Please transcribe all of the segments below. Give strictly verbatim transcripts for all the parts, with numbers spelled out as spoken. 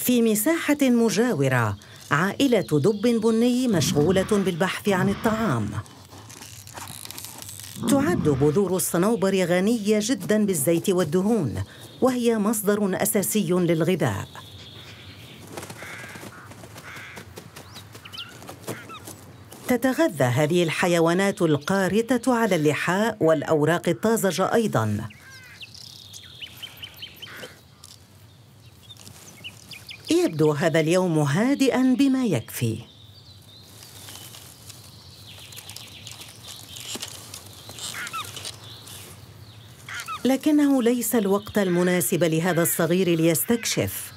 في مساحة مجاورة، عائلة دب بني مشغولة بالبحث عن الطعام. تعد بذور الصنوبر غنية جداً بالزيت والدهون، وهي مصدر أساسي للغذاء. تتغذى هذه الحيوانات القارتة على اللحاء والأوراق الطازجة أيضاً. يبدو هذا اليوم هادئاً بما يكفي. لكنه ليس الوقت المناسب لهذا الصغير ليستكشف.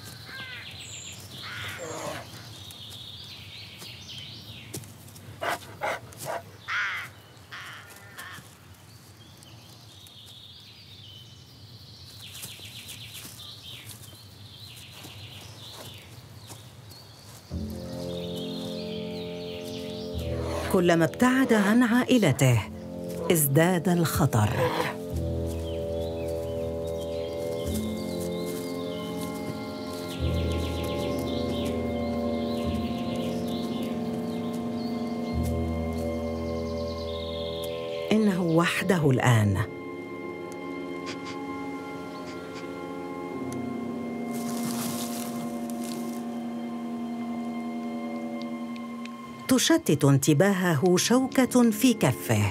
كلما ابتعد عن عائلته ازداد الخطر. إنه وحده الآن. تشتت انتباهه شوكة في كفه.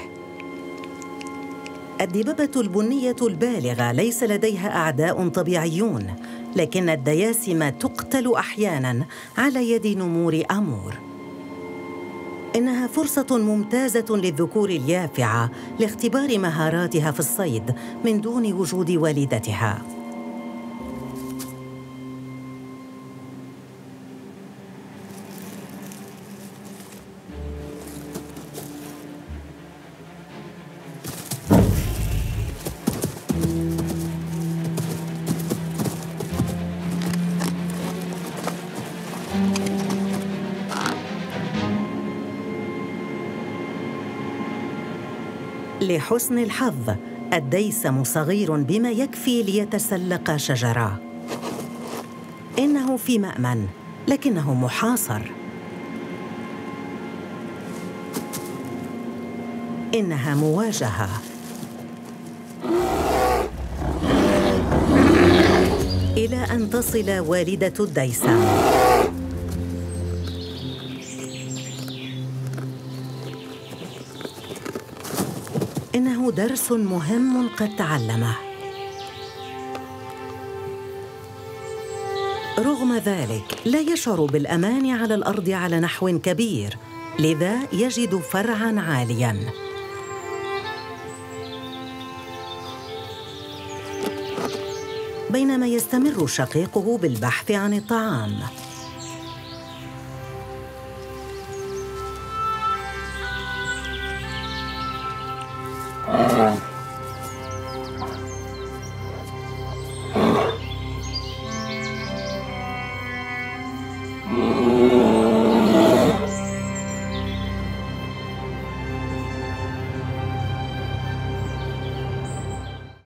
الدببة البنية البالغة ليس لديها أعداء طبيعيون، لكن الدياسم تقتل أحياناً على يد نمور أمور. إنها فرصة ممتازة للذكور اليافعة لاختبار مهاراتها في الصيد من دون وجود والدتها. لحسن الحظ، الديسم صغير بما يكفي ليتسلق شجرة. إنه في مأمن، لكنه محاصر. إنها مواجهة. إلى أن تصل والدة الديسم. إنه درس مهم قد تعلمه. رغم ذلك لا يشعر بالأمان على الأرض على نحو كبير، لذا يجد فرعاً عالياً. بينما يستمر شقيقه بالبحث عن الطعام. Uh-huh.